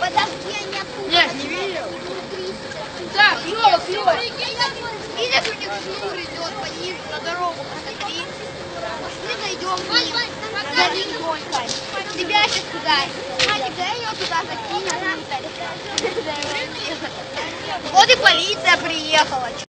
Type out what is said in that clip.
Подожди, я не оттуда. Нет, не видел. Так, клево, клево. Видишь, у них шнур идет по ним на дорогу, посмотри. Пошли зайдем к ним. За рекой. Тебя сейчас туда. Мальчик, дай ее туда закинь. Вот и полиция приехала.